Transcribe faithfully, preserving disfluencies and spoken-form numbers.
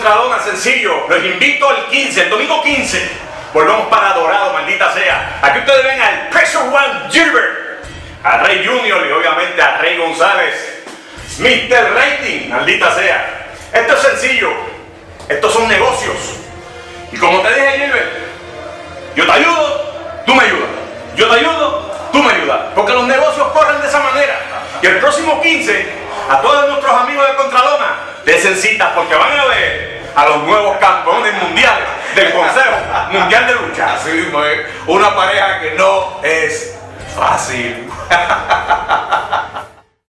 Contralona, sencillo. Los invito el quince, el domingo quince. Volvemos para Dorado, maldita sea. Aquí ustedes ven al Pressure One Gilbert, a Rey Junior y obviamente a Rey González. mister Rating, maldita sea. Esto es sencillo. Estos son negocios. Y como te dije, Gilbert, yo te ayudo, tú me ayudas. Yo te ayudo, tú me ayudas. Porque los negocios corren de esa manera. Y el próximo quince, a todos nuestros amigos de Contralona, desen citas porque van a ver a los nuevos campeones mundiales del Consejo Mundial de Lucha. Así mismo es. Una pareja que no es fácil.